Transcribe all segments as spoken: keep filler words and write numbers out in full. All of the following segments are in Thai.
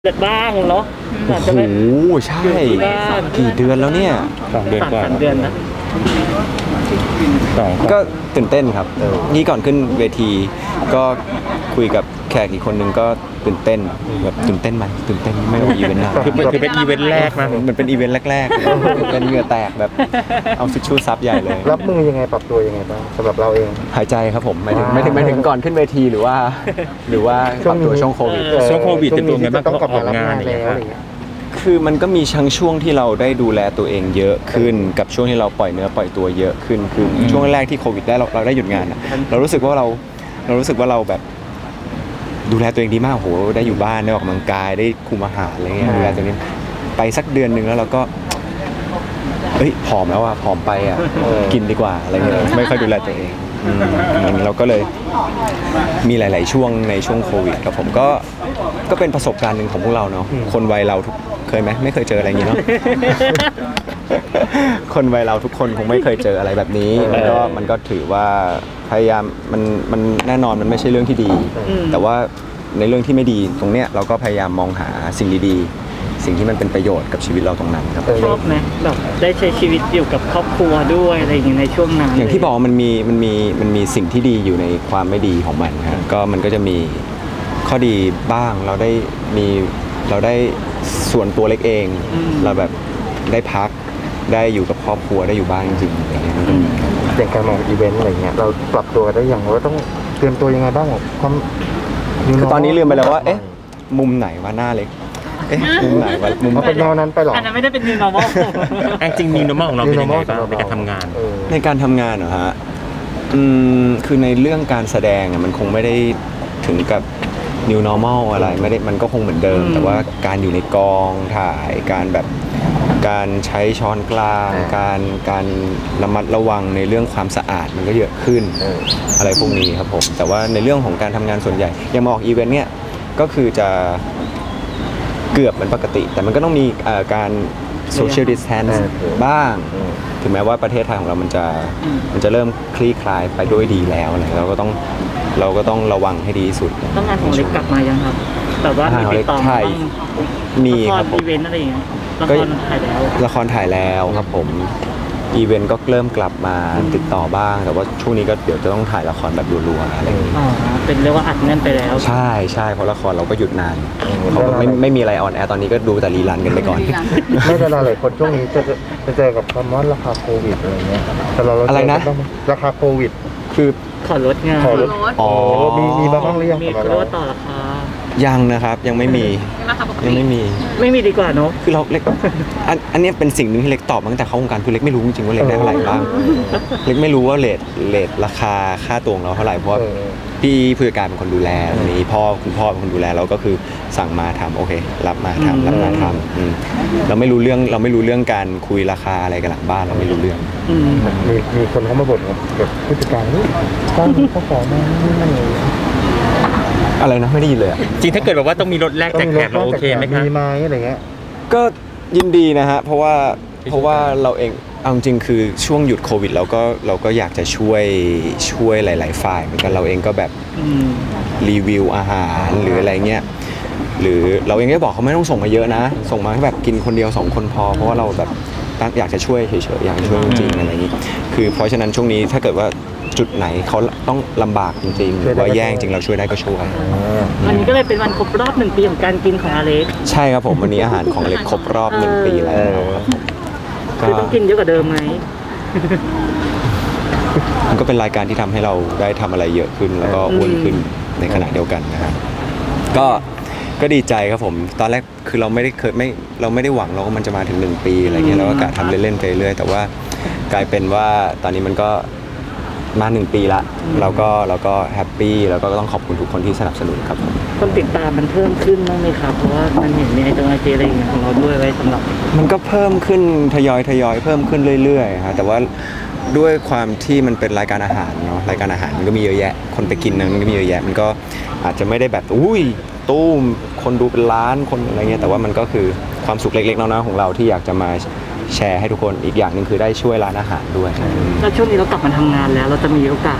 เดือดบ้างเนาะโอ้โหใช่กี่เดือนแล้วเนี่ยสองเดือนกว่าเดือนนะก็ตื่นเต้นครับนี่ก่อนขึ้นเวทีก็คุยกับแขกอีกคนนึงก็ตื่นเต้นแบบตื่นเต้นไหมตื่นเต้นไม่รู้อีเวนต์นานคือคือเป็นอีเวนต์แรกนะมันเป็นอีเวนต์แรกๆเป็นเหงื่อแตกแบบเอาซิชชูซับใหญ่เลยรับมือยังไงปรับตัวยังไงบ้างสำหรับเราเองหายใจครับผมไม่ถึงไม่ถึงไม่ถึงก่อนขึ้นเวทีหรือว่าหรือว่าปรับตัวช่วงโควิดช่วงโควิดเป็นตัวไงบ้างต้องออกงานแล้วคือมันก็มีช่วงช่วงที่เราได้ดูแลตัวเองเยอะขึ้นกับช่วงที่เราปล่อยเนื้อปล่อยตัวเยอะขึ้นคือช่วงแรกที่โควิดได้เราเราได้หยุดงานเรารู้สึกว่าเราเรารู้สึกว่าเราแบบดูแลตัวเองดีมากโหได้อยู่บ้านได้ออกกำลังกายได้คุมอาหารอะไรเงี้ยดูแลตัวเองไปสักเดือนหนึ่งแล้วเราก็เฮ้ยผอมแล้วอ่ะผอมไปอ่ะกินดีกว่าอะไรเงี้ยไม่ค่อยดูแลตัวเองอย่างนี้เราก็เลยมีหลายๆช่วงในช่วงโควิดกับผมก็ก็เป็นประสบการณ์หนึ่งของพวกเราเนาะคนวัยเราทุกเคยไหมไม่เคยเจออะไรอย่างนี้เนาะคนวัยเราทุกคนคงไม่เคยเจออะไรแบบนี้มันก็มันก็ถือว่าพยายามมันมันแน่นอนมันไม่ใช่เรื่องที่ดีแต่ว่าในเรื่องที่ไม่ดีตรงเนี้ยเราก็พยายามมองหาสิ่งดีๆสิ่งที่มันเป็นประโยชน์กับชีวิตเราตรงนั้นครับชอบไหมแบบได้ใช้ชีวิตอยู่กับครอบครัวด้วยอะไรอย่างเงี้ยในช่วงนั้นอย่างที่บอกมันมีมันมีมันมีสิ่งที่ดีอยู่ในความไม่ดีของมันครับก็มันก็จะมีข้อดีบ้างเราได้มีเราได้ส่วนตัวเล็กเองเราแบบได้พักได้อยู่กับครอบครัวได้อยู่บ้านจริงๆอะไรเงี้ยมันก็มีอย่างการมองอีเวนต์อะไรเงี้ยเราปรับตัวได้อย่างว่าต้องเตรียมตัวยังไงบ้างความคือตอนนี้ลืมไปแล้วว่าเอ๊ะมุมไหนว่าหน้าเล็กเอ๊ะมุมไหนว่ามุมเป็นแนวนั้นไปหรออันนั้นไม่ได้เป็น new normal จริง new normal ของเราเป็นยังไงบ้างในการทำงานในการทำงานเหรอฮะอืมคือในเรื่องการแสดงอ่ะมันคงไม่ได้ถึงกับ new normal อะไรไม่ได้มันก็คงเหมือนเดิมแต่ว่าการอยู่ในกองถ่ายการแบบการใช้ช้อนกลางการการระมัดระวังในเรื่องความสะอาดมันก็เยอะขึ้นอะไรพวกนี้ครับผมแต่ว่าในเรื่องของการทำงานส่วนใหญ่ยังมาออกอีเวนต์เนี่ยก็คือจะเกือบเหมือนปกติแต่มันก็ต้องมีการ social distance บ้างถึงแม้ว่าประเทศไทยของเรามันจะมันจะเริ่มคลี่คลายไปด้วยดีแล้วอะไรเราก็ต้องเราก็ต้องระวังให้ดีที่สุดต้องงานของเล็กกลับมายังครับแบบว่ามีติดต่อมามีครับผมอีเวนต์อะไรอย่างเงี้ยละครถ่ายแล้วละครถ่ายแล้วครับผมอีเวนต์ก็เริ่มกลับมาติดต่อบ้างแต่ว่าช่วงนี้ก็เดี๋ยวจะต้องถ่ายละครแบบรัวๆอะไรอย่างเงี้ยอ๋อเป็นเรียกว่าอัดแน่นไปแล้วใช่ใช่เพราะละครเราก็หยุดนานเขาไม่ไม่มีอะไรออนแอร์ตอนนี้ก็ดูแต่รีรันกันไปก่อนไม่แต่หลายคนช่วงนี้จะจะเจอกับคำว่าราคาโควิดอะไรเงี้ยแต่เราอะไรนะราคาโควิดคือขอลดงานขอลดอ๋อมีมีบ้างหรือยังมีเรียกว่าต่อราคายังนะครับยังไม่มียังไม่มีไม่มีดีกว่าเนาะคือเราเล็กอันอันนี้เป็นสิ่งหนึ่งที่เล็กตอบตั้งแต่เข้าวงการคือเล็กไม่รู้จริงๆว่าเล็กได้เท่าไหร่บ้างเล็กไม่รู้ว่าเรทเรทราคาค่าตัวเราเท่าไหร่เพราะพี่ผู้จัดการเป็นคนดูแลอันนี้พ่อคุณพ่อเป็นคนดูแลเราก็คือสั่งมาทำโอเครับมาทำรับมาทำเราไม่รู้เรื่องเราไม่รู้เรื่องการคุยราคาอะไรกันหลังบ้านเราไม่รู้เรื่องมีมีคนเข้ามาบ่นกับผู้จัดการนี่ต้องต้องขอมาไม่เลยอะไรนะไม่ได้ยินเลยจริงถ้าเกิดแบบว่าต้องมีรถแลกแจกแถมเราโอเคไหมครับมีไหมอะไรเงี้ยก็ยินดีนะฮะเพราะว่าเพราะว่าเราเองเอาจริงคือช่วงหยุดโควิดเราก็เราก็อยากจะช่วยช่วยหลายๆฝ่ายเหมือนกันเราเองก็แบบรีวิวอาหารหรืออะไรเงี้ยหรือเราเองก็บอกเขาไม่ต้องส่งมาเยอะนะส่งมาแค่แบบกินคนเดียวสองคนพอเพราะว่าเราแบบอยากจะช่วยเฉยๆอยากช่วยจริงๆอะไรอย่างนี้คือเพราะฉะนั้นช่วงนี้ถ้าเกิดว่าจุดไหนเขาต้องลำบากจริงๆหรือว่าแย่งจริงเราช่วยได้ก็ช่วยวันนี้ก็เลยเป็นวันครบรอบหนึ่งปีของการกินของอเล็กใช่ครับผมวันนี้อาหารของเล็กครบรอบหนึ่งปีแล้วคือต้องกินเยอะกว่าเดิมไหมมันก็เป็นรายการที่ทำให้เราได้ทำอะไรเยอะขึ้นแล้วก็อ้วนขึ้นในขณะเดียวกันนะครับก็ก็ดีใจครับผมตอนแรกคือเราไม่ได้เคยไม่เราไม่ได้หวังเราว่ามันจะมาถึงหนึ่งปีอะไรเงี้ยเราก็กะทำเล่นๆไปเรื่อยแต่ว่ากลายเป็นว่าตอนนี้มันก็มาหนึ่งปีละเราก็เราก็แฮปปี้แล้วก็ต้องขอบคุณทุกคนที่สนับสนุนครับคนติดตามมันเพิ่มขึ้นบ้างไหมครับเพราะว่ามันเห็นในไอจีไอจีอะไรอย่างเงี้ยของเราด้วยไว้สำหรับมันก็เพิ่มขึ้นทยอยทยอยเพิ่มขึ้นเรื่อยๆฮะแต่ว่าด้วยความที่มันเป็นรายการอาหารเนาะรายการอาหารมันก็มีเยอะแยะคนไปกินนั้นมันก็มีเยอะแยะมันก็อาจจะไม่ได้แบบอุ้ยตู้มคนดูเป็นล้านคนอะไรเงี้ยแต่ว่ามันก็คือความสุขเล็กๆน้อยๆของเราที่อยากจะมาแชร์ให้ทุกคนอีกอย่างหนึ่งคือได้ช่วยร้านอาหารด้วยแล้วช่วงนี้เรากลับมาทำงานแล้วเราจะมีโอกาส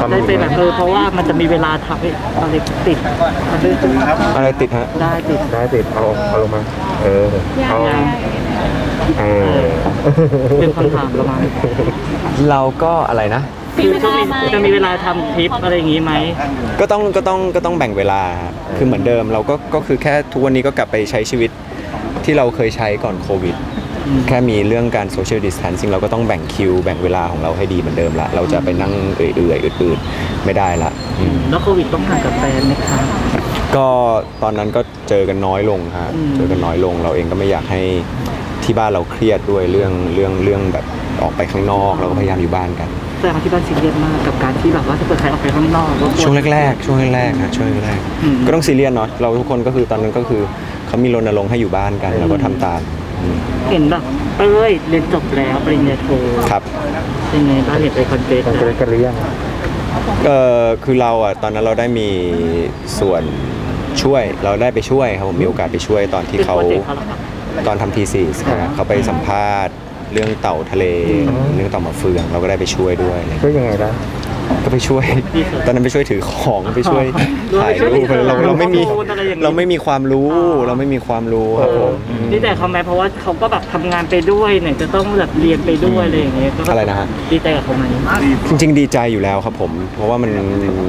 ได้ไปแบบเออเพราะว่ามันจะมีเวลาทำให้อะไรติดมันดื้ออะไรติดฮะได้ติดได้ติดเอาเอาลงมาเออเอาเออเป็นคำถามประมาณนี้เราก็อะไรนะคือจะมีจะมีเวลาทำทริปอะไรอย่างงี้ไหมก็ต้องก็ต้องก็ต้องแบ่งเวลาคือเหมือนเดิมเราก็ก็คือแค่ทุกวันนี้ก็กลับไปใช้ชีวิตที่เราเคยใช้ก่อนโควิด แค่มีเรื่องการโซเชียลดิสแทนซิ่งเราก็ต้องแบ่งคิวแบ่งเวลาของเราให้ดีเหมือนเดิมละเราจะไปนั่งเอื่อยๆอืดๆไม่ได้ละอืมแล้วโควิดต้องห่างกับแฟนไหมครับก็ตอนนั้นก็เจอกันน้อยลงฮะอืมเจอกันน้อยลงเราเองก็ไม่อยากให้ที่บ้านเราเครียดด้วยเรื่องเรื่องเรื่องแบบออกไปข้างนอกเราก็พยายามอยู่บ้านกันแต่บางที่บ้านซีเรียสมากกับการที่แบบว่าถ้าเกิดใครออกไปข้างนอกก็กลัช่วงแรกๆช่วงแรกๆฮะช่วงแรกอืมๆก็ต้องซีเรียสเนาะเราทุกคนก็คือตอนนั้นก็คือเขามีรณรงค์ให้อยู่บ้านกันเราก็ทำตามอืมเห็นแบบเอ้ยเรียนจบแล้วปริญญาโทครับเป็นไงบ้างเห็นไปคอนเกรสมันจะได้กันหรือยังเอ่อคือเราอ่ะตอนนั้นเราได้มีส่วนช่วยเราได้ไปช่วยครับผมมีโอกาสไปช่วยตอนที่เป็นเขาโปรเจกต์เขาเหรอครับตอนทำทีซีเขาไปสัมภาษณ์เรื่องเต่าทะเล เรื่องเต่ามาเฟืองเราก็ได้ไปช่วยด้วยอะไรช่วยยังไงล่ะก็ไปช่วย ตอนนั้นไปช่วยถือของไปช่วยถ่ายรูปเราเราไม่มีเราไม่มีความรู้เราไม่มีความรู้ครับผมนี่แต่เขาไหมเพราะว่าเขาก็แบบทำงานไปด้วยเนี่ยจะต้องแบบเรียนไปด้วยอะไรอย่างเงี้ยก็แบบอะไรนะฮะดีใจกับเขาไหมจริงๆดีใจอยู่แล้วครับผม เพราะว่ามัน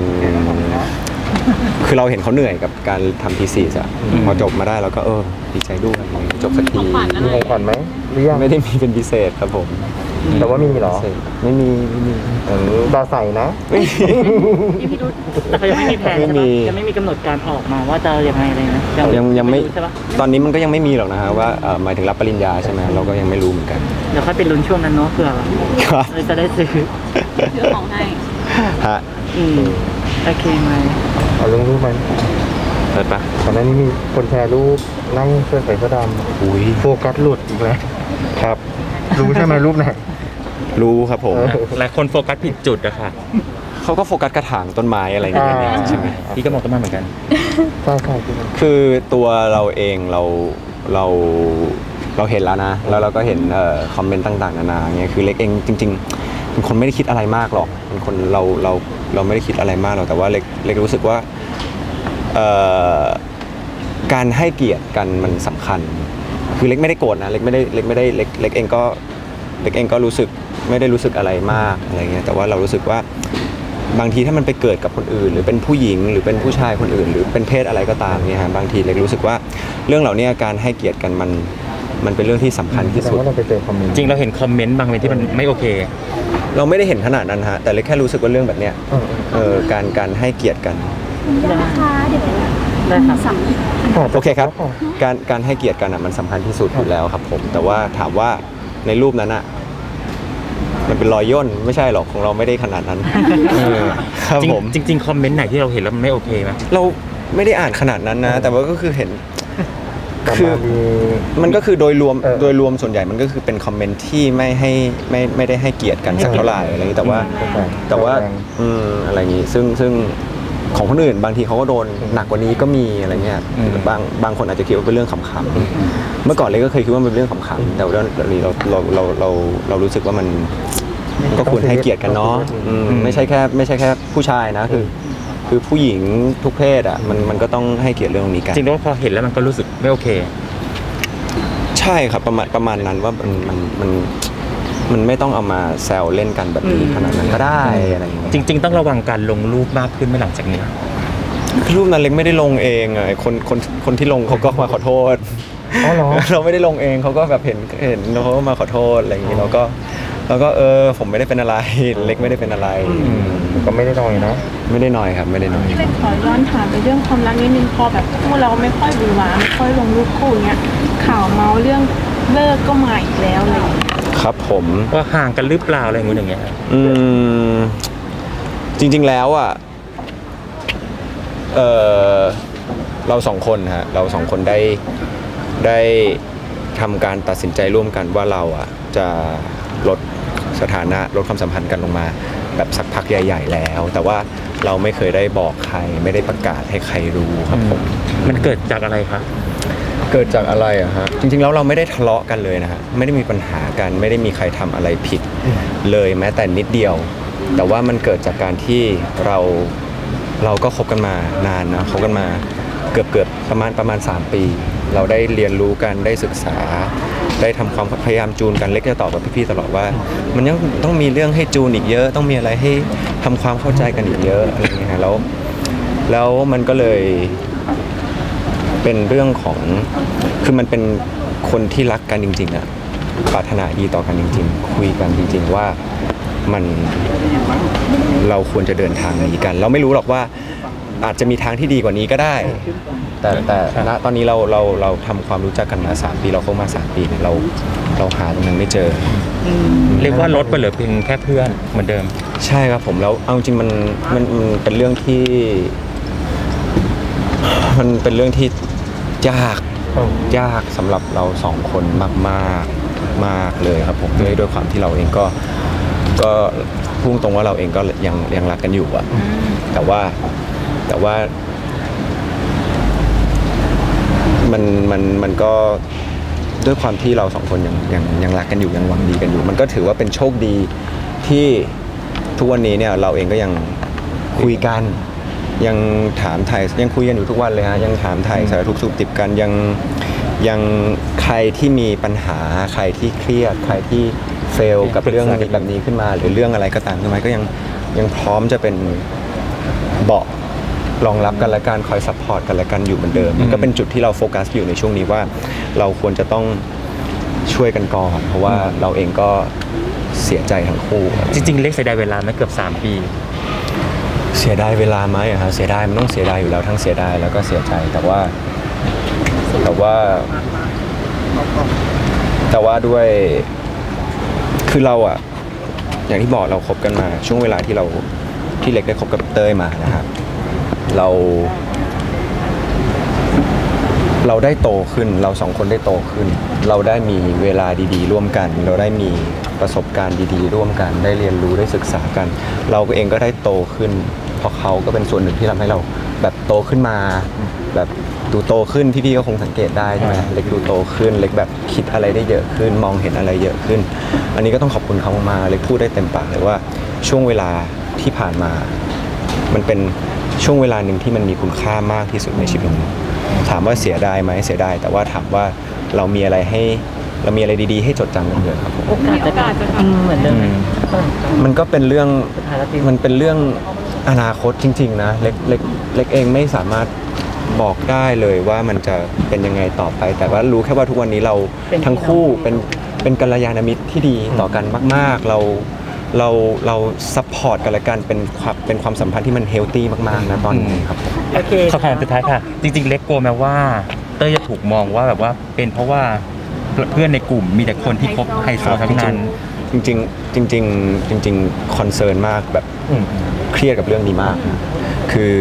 คือเราเห็นเขาเหนื่อยกับการทำทีซีอะพอจบมาได้เราก็เออดีใจด้วยจบสักทีมีของขวัญไหมหรือยังไม่ได้มีเป็นพิเศษครับผมแต่ว่ามีเหรอไม่มีไม่มีเออดาใส่นะไม่มีแต่เขายังไม่มีแผนไม่ใช่มีปะยังไม่มีกำหนดการออกมาว่าจะยังไงเลยนะยังยังไม่รู้ใช่ปะตอนนี้มันก็ยังไม่มีหรอกนะฮะว่าเอ่อหมายถึงรับปริญญาใช่ไหมเราก็ยังไม่รู้เหมือนกันเดี๋ยวค่อยไปลุ้นช่วงนั้นเนาะเผื่อครับเราจะได้ซื้อซื้อของให้ฮะอืมโอเคไหมเอาลงรูปไหมเปิดปะตอนนั้นมีคนแชร์รูปนั่งเสื้อใส่เสื้อดอุ้ยำโฟกัสหลุดอีกแล้วครับรู้ใช่ไหมรูปไหนรู้ครับผมเออหลายคนโฟกัสผิดจุดอะค่ะเขาก็โฟกัสกระถางต้นไม้อะไรอย่างเงี้ยอ่าใช่ไหมพี่ก็มองต้นไม้เหมือนกันใช่ใช่ที่คือตัวเราเองเราเราเราเห็นแล้วนะ แล้วเราก็เห็นเอ่อคอมเมนต์ต่างๆนานาเงี้ยคือเล็กเองจริงๆเป็นคนไม่ได้คิดอะไรมากหรอกเป็นคนเราเราเราไม่ได้คิดอะไรมากหรอกแต่ว่าเล็กเล็กรู้สึกว่าเอ่อการให้เกียรติกันมันสำคัญ คือเล็กไม่ได้โกรธนะเล็กไม่ได้เล็กไม่ได้เล็กเล็กเองก็เล็กเองก็รู้สึกไม่ได้รู้สึกอะไรมากอะไรเงี้ยแต่ว่าเรารู้สึกว่าบางทีถ้ามันไปเกิดกับคนอื่น หรือเป็นผู้หญิงหรือเป็นผู้ชายคนอื่น หรือเป็นเพศอะไรก็ตามเนี่ยฮะบางทีเล็กรู้สึกว่าเรื่องเหล่านี้การให้เกียรติกันมันมันเป็นเรื่องที่สำคัญที่แสดสุงดว่าเราไปเจอคอมเมนต์จริงเราเห็นคอมเมนต์บางเมนที่มันไม่โอเคเราไม่ได้เห็นขนาดนั้นฮะแต่เล็กแค่รู้สึกว่าเรื่องแบบเนี้ยเออเออการการให้เกียรติกันนะคะเดี๋ยวได้ครับสั่งโอเคครับการการให้เกียรติกันอ่ะมันสำคัญที่สุดอยู่แล้วครับผมแต่ว่าถามว่าในรูปนั้นอ่ะมันเป็นรอยย่นไม่ใช่หรอกของเราไม่ได้ขนาดนั้นเออครับจริงผมจริงๆคอมเมนต์ไหนที่เราเห็นแล้วมันไม่โอเคไหมเราไม่ได้อ่านขนาดนั้นนะ แต่ว่าก็คือเห็นแต่คือมามีมันก็คือโดยรวมเออโดยรวมส่วนใหญ่มันก็คือเป็นคอมเมนต์ที่ไม่ให้ไม่ไม่ได้ให้เกียรติกันสักเท่าไหร่อะไรอย่างนี้แต่ว่า แต่ว่าอืมอะไรอย่างนี้ซึ่งซึ่งของคนอื่นบางทีเขาก็โดนหนักกว่านี้ก็มีอะไรเงี้ยบางบางคนอาจจะคิดว่าเป็นเรื่องขำๆเมื่อก่อนเลยก็เคยคิดว่ามันเป็นเรื่องขำๆแต่ว่าเดี๋ยวนี้เราเราเราเราเรารู้สึกว่ามันก็ควรให้เกียรติกันเนาะอืมไม่ใช่แค่ไม่ใช่แค่ผู้ชายนะคือ คือผู้หญิงทุกเพศอ่ะมันมันก็ต้องให้เกียรติเรื่องนี้กันจริงๆว่าพอเห็นแล้วมันก็รู้สึกไม่โอเคใช่ครับประมาณประมาณนั้นว่ามันมันมันมันไม่ต้องเอามาแซวเล่นกันแบบนี้ขนาดนั้นก็ได้อะไรอย่างเงี้ยจริง ๆ ต้องระวังการลงรูปมากขึ้นเมื่อหลังจากนี้รูปนั้นเล็กไม่ได้ลงเองอ่ะไอ้คนคนคนที่ลงเขาก็มาขอโทษอ๋อเหรอเราไม่ได้ลงเองเขาก็แบบเห็นเห็นแล้วเขาก็มาขอโทษอะไรอย่างงี้เราก็เราก็เออผมไม่ได้เป็นอะไรเล็กไม่ได้เป็นอะไรก็ไม่ได้น้อยนะไม่ได้หน่อยครับไม่ได้หน่อยพี่เล็กขอย้อนถามไปเรื่องความรักนิดนึงพอแบบคู่เราไม่ค่อยบูหวาไม่ค่อยลงรูปคู่เนี้ยข่าวเมาส์เรื่องเลิกก็มาอีกแล้วอะไรอย่างเลยครับผมว่าห่างกันหรือเปล่าอะไรอย่างเงี้ยอืมจริงๆแล้วอ่ะเออเราสองคนฮะเราสองคนได้ได้ทำการตัดสินใจร่วมกันว่าเราอ่ะจะลดสถานะลดความสัมพันธ์กันลงมาแบบสักพักใหญ่ ๆ แล้ว แต่ว่าเราไม่เคยได้บอกใครไม่ได้ประกาศให้ใครรู้ครับผมมันเกิดจากอะไรคะเกิดจากอะไรอะฮะจริงๆแล้วเราไม่ได้ทะเลาะกันเลยนะฮะไม่ได้มีปัญหากันไม่ได้มีใครทำอะไรผิดเลยแม้แต่นิดเดียวแต่ว่ามันเกิดจากการที่เราเราก็คบกันมานานนะคบกันมาเกือบเกือบประมาณประมาณสามปี เราได้เรียนรู้กันได้ศึกษา ได้ทำความพยายามจูนกันเล็กจะตอบกับพี่ๆตลอดว่า มันยังต้องมีเรื่องให้จูนอีกเยอะ ต้องมีอะไรให้ทำความเข้าใจกันอีกเยอะอะไรอย่างเงี้ยฮะแล้วแล้วมันก็เลยเป็นเรื่องของคือมันเป็นคนที่รักกันจริงๆอะปรารถนาดีต่อกันจริงๆ คุยกันจริงๆว่ามันเราควรจะเดินทางนี้กัน เราไม่รู้หรอกว่าอาจจะมีทางที่ดีกว่านี้ก็ได้ แต่แต่ณตอนนี้เราเราเราทำความรู้จักกันมาสามปีเราคบมาสามปีเนี่ยเราเราหาตรงนั้นไม่เจอเรียกว่าลดไปเหลือเพียงแค่เพื่อนเหมือนเดิมใช่ครับผมแล้วเอาจริงมันมันมันเป็นเรื่องที่ มันเป็นเรื่องที่ยากยากสำหรับเราสองคนมากมากมากเลยครับผมด้วยด้วยความที่เราเองก็ก็พุ่งตรงว่าเราเองก็ยังยังรักกันอยู่อะแต่ว่าแต่ว่ามันมันมันก็ด้วยความที่เราสองคนยังยังยังรักกันอยู่ยังหวังดีกันอยู่ มันก็ถือว่าเป็นโชคดีที่ทุกวันนี้เนี่ยเราเองก็ยังคุยกันยังถามไทยยังคุยกันอยู่ทุกวันเลยฮะยังถามไทยสารทุกข์สุขดิบกันยังยังใครที่มีปัญหาใครที่เครียดใครที่เฟลกับเรื่องแบบนี้ขึ้นมาหรือเรื่องอะไรก็ตามขึ้นมาก็ยังยังพร้อมจะเป็นเบาะรองรับกันและการคอยซัพพอร์ตกันและกันอยู่เหมือนเดิมมันก็เป็นจุดที่เราโฟกัสอยู่ในช่วงนี้ว่าเราควรจะต้องช่วยกันก่อนเพราะว่าเราเองก็เสียใจทั้งคู่จริงๆเล็กเสียดายเวลาไหมเกือบสามปีเสียดายเวลาไหมอะฮะเสียดายมันต้องเสียดายอยู่แล้วทั้งเสียดายแล้วก็เสียใจแต่ว่าแต่ว่าแต่ว่าด้วยคือเราอะอย่างที่บอกเราคบกันมาช่วงเวลาที่เราที่เล็กได้คบกับเต้ยมานะครับเราเราได้โตขึ้นเราสองคนได้โตขึ้นเราได้มีเวลาดีๆร่วมกันเราได้มีประสบการณ์ดีๆร่วมกันได้เรียนรู้ได้ศึกษากันเราเองก็ได้โตขึ้นเพราะเขาก็เป็นส่วนหนึ่งที่ทำให้เราแบบโตขึ้นมาแบบดูโตขึ้นพี่ๆก็คงสังเกตได้ใช่ไหมเล็กดูโตขึ้นเล็กแบบคิดอะไรได้เยอะขึ้นมองเห็นอะไรเยอะขึ้นอันนี้ก็ต้องขอบคุณเขามากๆเล็กพูดได้เต็มปากเลยว่าช่วงเวลาที่ผ่านมามันเป็นช่วงเวลาหนึ่งที่มันมีคุณค่ามากที่สุดในชีวิตถามว่าเสียดายไหมเสียดายแต่ว่าถามว่าเรามีอะไรให้เรามีอะไรดีๆให้จดจำกันเยอะครับผมโอกาสจะอืมเหมือนเดิมไหมมันก็เป็นเรื่องสุดท้ายแล้วจริงมันเป็นเรื่องอนาคตจริงๆนะเล็กเล็กเล็กเองไม่สามารถบอกได้เลยว่ามันจะเป็นยังไงต่อไป แต่ว่ารู้แค่ว่าทุกวันนี้เราทั้งคู่เป็นเป็นกัลยาณมิตรที่ดีต่อกันมากๆเราเราเราซัพพอร์ตกันและกันเป็นความเป็นความสัมพันธ์ที่มันเฮลตี้มากๆนะตอนนี้ครับโอเคคำถามสุดท้ายค่ะ จริงๆเล็กกลัวแม้ว่าเต้ยจะถูกมองว่าแบบว่าเป็นเพราะว่าเพื่อนในกลุ่มมีแต่คนที่คบไฮโซทั้งนั้นจริงๆจริงๆจริงๆคอนเซิร์นมากแบบเครียดกับเรื่องนี้มากคือ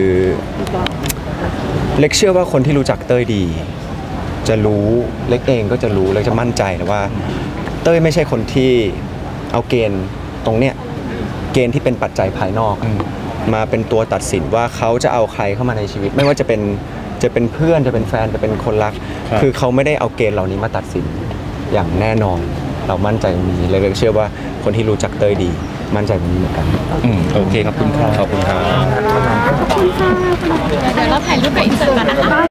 เล็กเชื่อว่าคนที่รู้จักเต้ยดีจะรู้เล็กเองก็จะรู้และจะมั่นใจนะว่าเต้ยไม่ใช่คนที่เอาเกณฑ์ตรงเนี้ยเกณฑ์ที่เป็นปัจจัยภายนอกมาเป็นตัวตัดสินว่าเขาจะเอาใครเข้ามาในชีวิตไม่ว่าจะเป็นจะเป็นเพื่อนจะเป็นแฟนจะเป็นคนรักคือเขาไม่ได้เอาเกณฑ์เหล่านี้มาตัดสินอย่างแน่นอนเรามั่นใจตรงนี้เลยเชื่อว่าคนที่รู้จักเต้ยดีมั่นใจตรงนี้เหมือนกันอืมโอเคขอบคุณครับขอบคุณครับเดี๋ยวเราถ่ายรูปกับอินเสิร์ตกันนะคะ